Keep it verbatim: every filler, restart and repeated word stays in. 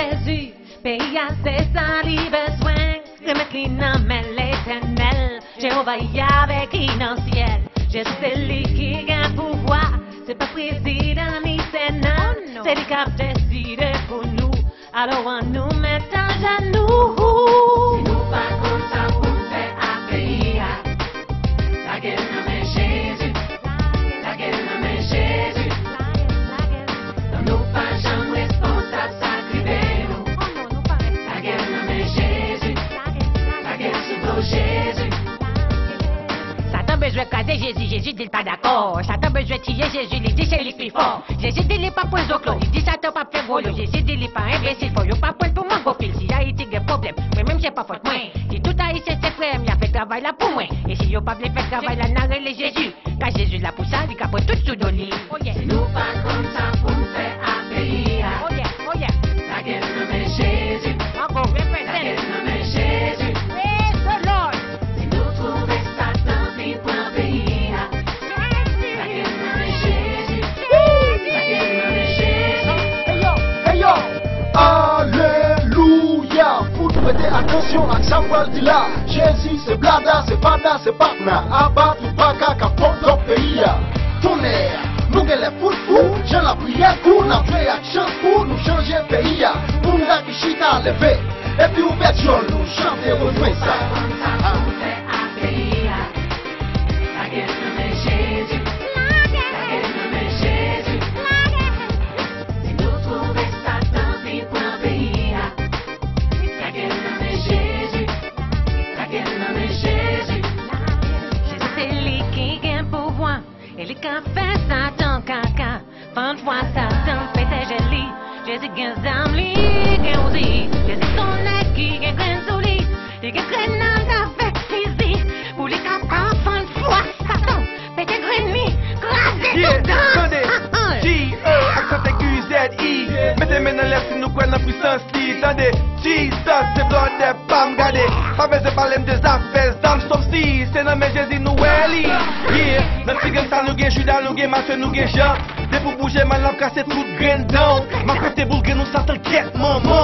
Jésus, pays à c'est ça li besoin. Remettre li nan men l'éternel. Jéhovah y avec qui dans le ciel. Je sais lui qui gagne pouvoir. C'est pas président ni sénat. C'est lui qui a décidé pour nous. Alors on nous met à genoux. Si nous pas comme ça pour nous faire à pays, la guerre nommée Jésus, la guerre nommée Jésus. Nous pas jamais responsables, sacrifiés nous. La guerre nommée Jésus, la guerre sous Jésus. Satan besoin caser Jésus, Jésus dit pas d'accord. Satan besoin tirer Jésus, il dit c'est lui qui fort. Jésus dit il pas pour zoclo, il dit Satan pas fait gros. Jésus dit il pas imbécile, faut yo pas prendre pour moi go fil. Si Haïti a problème, mais même j'ai pas faute moi. Si tout Haïtien c'est frère, il a fait travail là pour moi. Et si yo pas fait travail là, n'a relé Jésus. Car Jésus là pour ça, il a pris tout sous donné. Oh yeah. Si nous pas comme ça pour nous faire à pays. Oh yeah, oh yeah. La guerre nommée Jésus. Encore répète. La guerre nommée Jésus. Praise the Lord. Si nous trouvons Satan vite pour un pays. La guerre nommée Jésus. La guerre nommée Jésus. Hey yo, hey yo, alléluia. Faut prêter attention à ça qu'on dit là. Jésus c'est blada, c'est bada, c'est patna. Abat ou baka ka porte notre pays. Tonnerre, nous gagne les fous fous. J'ai la prière pour nous faire action pour nous changer pays. Pour nous raquishita lever. Et puis ouverture nous chanter rejoindre ça. Comme ça pour nous faire à pays. La guerre nommée Jésus. La guerre nommée Jésus. Si nous trouvons Satan vite pour un pays. La guerre nommée Jésus. La guerre nommée Jésus. Jésus c'est lui qui gagne pouvoir. Et lui qui fait Satan caca. Vingt fois Satan pétage lui. Jésus gagne d'âme lui, gagne aussi. Jésus son nez qui gagne graine sous lui. Il gagne grenade avec physique. Pour lui capable vingt fois Satan pétage graine lui. Crasé Yeah, dedans. attendez, J E, accent aigu Z I. Mettez mes dans l'air si nous croyons la puissance li. Attendez, Jesus, c'est blanc des pam, gardez. Pas besoin de parler des affaires d'âme, sauf si c'est dans mes Jésus nous eli. Yeah, dans petit game ça nous gagne Judas, nous gagne Mathieu, nous gagne Jean. Dès pour bouger, mal n'a cassé toute graine down. Ma pété boule nous ça t'inquiète, maman.